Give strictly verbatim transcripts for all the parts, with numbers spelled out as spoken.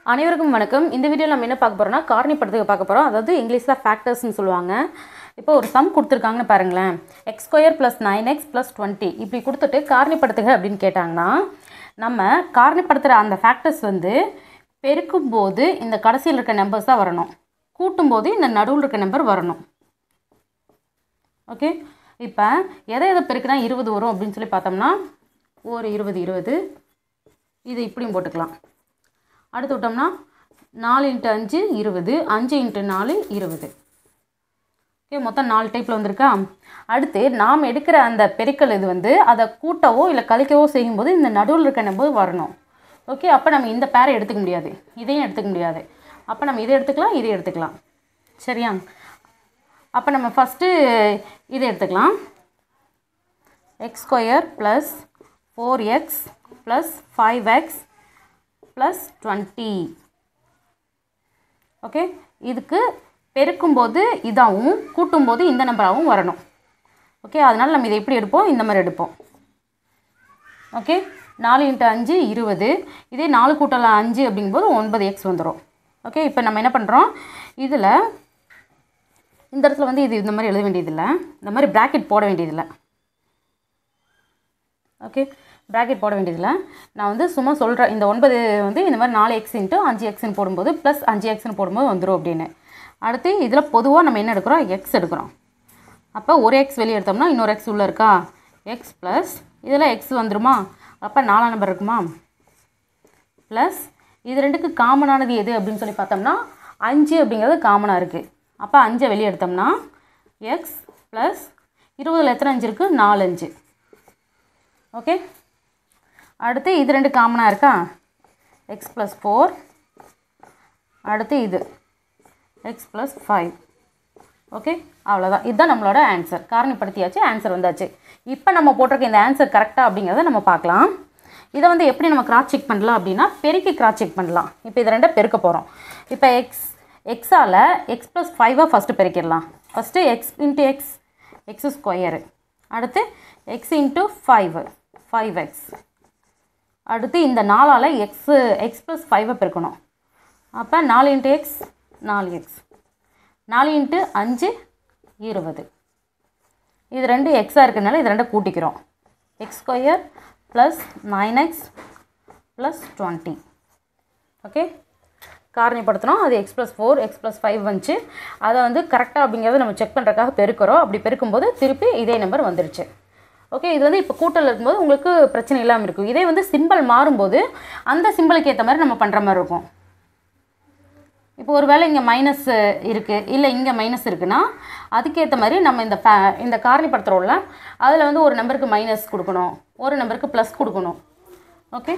அனைவருக்கும் வணக்கம். இந்த வீடியோவில் நம்ம என்ன பார்க்க போகிறோம்னா காரணிப்படுத்துக பார்க்க போகிறோம். அதாவது இங்கிலீஷில் ஃபேக்டர்ஸ்னு சொல்லுவாங்க. இப்போ ஒரு சம் கொடுத்துருக்காங்கன்னு பாருங்களேன். X square plus nine x plus twenty இப்படி கொடுத்துட்டு காரணிப்படுத்துக அப்படின்னு கேட்டாங்கன்னா நம்ம காரணிப்படுத்துகிற அந்த ஃபேக்டர்ஸ் வந்து பெருக்கும்போது இந்த கடைசியில் இருக்க நம்பர்ஸ் தான் வரணும், கூட்டும்போது இந்த நடுவில் இருக்க நம்பர் வரணும். ஓகே, இப்போ எதை எதை பெருக்குனா இருபது வரும் அப்படின்னு சொல்லி பார்த்தோம்னா ஒரு இருபது இருபது இது இப்படியும் போட்டுக்கலாம். அடுத்து விட்டோம்னா நாலு இன்ட்டு அஞ்சு இருபது, அஞ்சு இன்ட்டு நாலு இருபது. ஓகே, மொத்தம் நாலு டைப்பில் வந்திருக்கா. அடுத்து நாம் எடுக்கிற அந்த பெருக்கல் இது வந்து அதை கூட்டவோ இல்லை கழிக்கவோ செய்யும்போது இந்த நடுவில் இருக்க நம்பர் வரணும். ஓகே, அப்போ நம்ம இந்த பேரை எடுத்துக்க முடியாது, இதையும் எடுத்துக்க முடியாது. அப்போ நம்ம இதை எடுத்துக்கலாம், இதை எடுத்துக்கலாம். சரியா? அப்போ நம்ம ஃபஸ்ட்டு இதை எடுத்துக்கலாம். X square plus four x plus five x plus twenty. Okay, இதுக்கு பெருக்கும்போது இதாகவும் கூட்டும்போது இந்த நம்பராகவும் வரணும். ஓகே, அதனால் நம்ம இதை எப்படி எடுப்போம், இந்த மாதிரி எடுப்போம். ஓகே, நாலு இன்ட்டு அஞ்சு இருபது, இதே நாலு கூட்டல் அஞ்சு அப்படிங்கும்போது ஒன்பது எக்ஸ் வந்துடும். ஓகே, இப்போ நம்ம என்ன பண்ணுறோம், இதில் இந்த இடத்துல வந்து இது இந்த மாதிரி எழுத வேண்டியதில்லை, இந்த மாதிரி ப்ராக்கெட் போட வேண்டியதில்லை. ஓகே, ப்ராக்கெட் போட வேண்டியதில்லை. நான் வந்து சும்மா சொல்கிறேன், இந்த ஒன்பது வந்து இந்த மாதிரி நாலு எக்ஸ் இன்ட்டு அஞ்சு எக்ஸ்ன்னு போடும்போது ப்ளஸ் அஞ்சு எக்ஸ்ன்னு போடும்போது வந்துடும் அப்படின்னு. அடுத்து இதில் பொதுவாக நம்ம என்ன எடுக்கிறோம், எக்ஸ் எடுக்கிறோம். அப்போ ஒரு எக்ஸ் வெளியே எடுத்தோம்னா இன்னொரு எக்ஸ் உள்ளே இருக்கா, எக்ஸ் ப்ளஸ் இதில் எக்ஸ் வந்துடுமா, அப்போ நாலாம் நம்பர் இருக்குமா, ப்ளஸ் இது ரெண்டுக்கு காமனானது எது அப்படின்னு சொல்லி பார்த்தோம்னா அஞ்சு அப்படிங்கிறது காமனாக இருக்குது. அப்போ அஞ்சை வெளியே எடுத்தோம்னா எக்ஸ் ப்ளஸ் இருபதில் எத்தனை அஞ்சு இருக்குது, நாலு அஞ்சு. ஓகே, அடுத்து இது ரெண்டு காமனாக இருக்கா, எக்ஸ் ப்ளஸ் ஃபோர், அடுத்து இது எக்ஸ் ப்ளஸ் ஃபைவ். ஓகே, அவ்வளோதான். இதுதான் நம்மளோட ஆன்சர். காரணிப்படுத்தியாச்சு, ஆன்சர் வந்தாச்சு. இப்போ நம்ம போட்டிருக்க இந்த ஆன்சர் கரெக்டாக அப்படிங்கிறத நம்ம பார்க்கலாம். இதை வந்து எப்படி நம்ம கிராஸ் செக் பண்ணலாம் அப்படின்னா பெருக்கி கிராஸ் செக் பண்ணலாம். இப்போ இதை ரெண்டை பெருக்க போகிறோம். இப்போ எக்ஸ் எக்ஸால் எக்ஸ் ப்ளஸ் ஃபைவாக ஃபஸ்ட்டு பெருக்கிடலாம். First x into x x square, அடுத்து x into five five x, அடுத்து இந்த நாலால் எக்ஸு எக்ஸ் ப்ளஸ் ஃபைவை பெருக்கணும். அப்போ நாலு இன்ட்டு எக்ஸ் நாலு எக்ஸ், நாலு இன்ட்டு அஞ்சு இருபது. இது ரெண்டு எக்ஸாக இருக்கிறதுனால இது ரெண்டை கூட்டிக்கிறோம். X square plus nine x plus twenty. Okay, காரணிப்படுத்துகிறோம். அது x plus four x plus five வந்துச்சு. அதை வந்து கரெக்டாக அப்படிங்கிறத நம்ம செக் பண்ணுறதுக்காக பெருக்கிறோம். அப்படி பெருக்கும்போது திருப்பி இதே நம்பர் வந்துருச்சு. ஓகே, இது வந்து இப்போ கூட்டல் இருக்கும்போது உங்களுக்கு பிரச்சனை இல்லாமல் இருக்கும். இதே வந்து சிம்பிள் மாறும்போது அந்த சிம்பிளுக்கு ஏற்ற மாதிரி நம்ம பண்ணுற மாதிரி இருக்கும். இப்போ ஒரு வேளை இங்கே மைனஸ் இருக்குது, இல்லை இங்கே மைனஸ் இருக்குன்னா அதுக்கேற்ற மாதிரி நம்ம இந்த ஃபே இந்த காரணிப்படுத்துகிறோம்ல அதில் வந்து ஒரு நம்பருக்கு மைனஸ் கொடுக்கணும், ஒரு நம்பருக்கு ப்ளஸ் கொடுக்கணும். ஓகே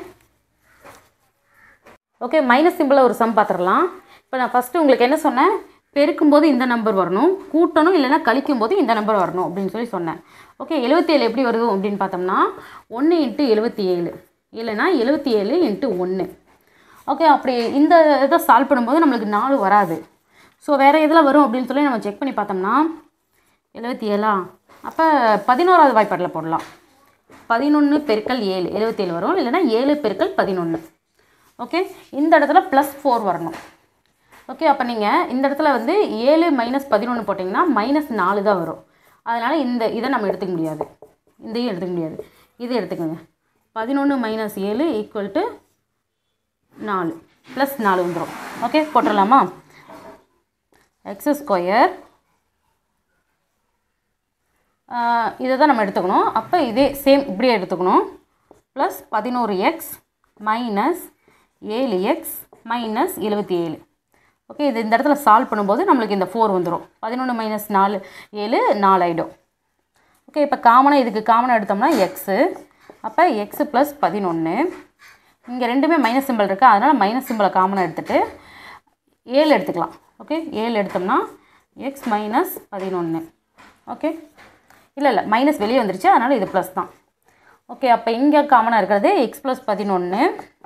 ஓகே மைனஸ் சிம்பிளில் ஒரு சம் பார்த்துடலாம். இப்போ நான் ஃபஸ்ட்டு உங்களுக்கு என்ன சொன்னேன், பெருக்கும்போது இந்த நம்பர் வரணும், கூட்டணும் இல்லைனா கழிக்கும் போது இந்த நம்பர் வரணும் அப்படின்னு சொல்லி சொன்னேன். ஓகே, எழுபத்தி ஏழு எப்படி வருது அப்படின்னு பார்த்தோம்னா ஒன்று இன்ட்டு எழுபத்தி ஏழு இல்லைனா எழுபத்தி ஏழு இன்ட்டு ஒன்று. ஓகே, அப்படி இந்த இதை சால்வ் பண்ணும்போது நம்மளுக்கு நாலு வராது. ஸோ வேறு எதில் வரும் அப்படின்னு சொல்லி நம்ம செக் பண்ணி பார்த்தோம்னா எழுபத்தி ஏழா, அப்போ பதினோராவது வாய்ப்பாட்டில் போடலாம். பதினொன்று பெருக்கல் ஏழு எழுபத்தி ஏழு வரும், இல்லைனா ஏழு பெருக்கல் பதினொன்று. ஓகே, இந்த இடத்துல ப்ளஸ் ஃபோர் வரணும். ஓகே, அப்போ நீங்கள் இந்த இடத்துல வந்து ஏழு மைனஸ் பதினொன்று போட்டிங்கன்னா மைனஸ் நாலு தான் வரும். அதனால் இந்த இதை நம்ம எடுத்துக்க முடியாது, இதையும் எடுத்துக்க முடியாது, இதை எடுத்துக்கோங்க. பதினொன்று மைனஸ் ஏழு ஈக்குவல் டு நாலு, ப்ளஸ் நாலு வந்துடும். ஓகே, போட்டுடலாமா. எக்ஸ் ஸ்கொயர் இதை தான் நம்ம எடுத்துக்கணும். அப்போ இதே சேம் இப்படியே எடுத்துக்கணும். ப்ளஸ் பதினோரு எக்ஸ் மைனஸ் ஏழு எக்ஸ் மைனஸ் எழுபத்தி ஏழு. ஓகே, இது இந்த இடத்துல சால்வ் பண்ணும்போது நம்மளுக்கு இந்த ஃபோர் வந்துடும். பதினொன்று மைனஸ் நாலு ஏழு நாலு ஆகிடும். ஓகே, இப்போ காமனாக இதுக்கு காமனாக எடுத்தோம்னா எக்ஸு, அப்போ எக்ஸு ப்ளஸ் பதினொன்று. இங்கே ரெண்டுமே மைனஸ் சிம்பிள் இருக்குது, அதனால் மைனஸ் சிம்பிளை காமனாக எடுத்துகிட்டு ஏழு எடுத்துக்கலாம். ஓகே, ஏழு எடுத்தோம்னா எக்ஸ் மைனஸ் பதினொன்று. ஓகே, இல்லை இல்லை மைனஸ் வெளியே வந்துருச்சு, அதனால் இது ப்ளஸ் தான். ஓகே, அப்போ இங்கே காமனாக இருக்கிறது எக்ஸ் ப்ளஸ் பதினொன்று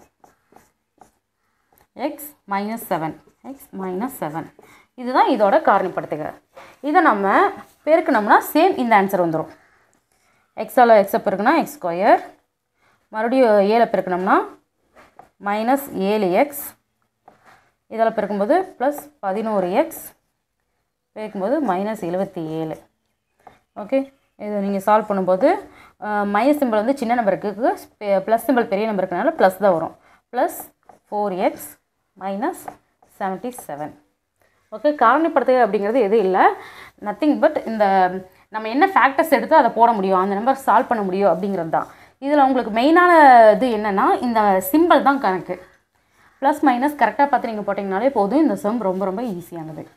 x minus seven x minus seven. இதுதான் இதோட காரணிப்படுத்துக. இதை நம்ம பெருக்கணும்னா சேம் இந்த ஆன்சர் வந்துடும். எக்ஸால் எக்ஸை பெருக்குனா எக்ஸ் ஸ்கொயர், மறுபடியும் ஏழை பெருக்கணும்னா மைனஸ் ஏழு எக்ஸ் இதில் பெருக்கும்போது ப்ளஸ் பதினோரு எக்ஸ் பெருக்கும்போது மைனஸ் எழுபத்தி ஏழு. ஓகே, இது நீங்கள் சால்வ் பண்ணும்போது மைனஸ் சிம்பிள் வந்து சின்ன நம்பருக்கு, ப்ளஸ் சிம்பிள் பெரிய நம்பருக்குனால ப்ளஸ் தான் வரும். Plus four x minus seventy seven. Okay, காரணிப்படுத்துக அப்படிங்கிறது எதுவும் இல்லை, நத்திங் பட் இந்த நம்ம என்ன ஃபேக்டர்ஸ் எடுத்து அதை போட முடியும், அந்த நம்பர் சால்வ் பண்ண முடியும் அப்படிங்கிறது தான். இதில் உங்களுக்கு மெயினான இது என்னென்னா இந்த சிம்பிள் தான் கணக்கு. ப்ளஸ் மைனஸ் கரெக்டாக பார்த்து நீங்கள் போட்டிங்கனாலே போதும், இந்த சம் ரொம்ப ரொம்ப ஈஸியானது.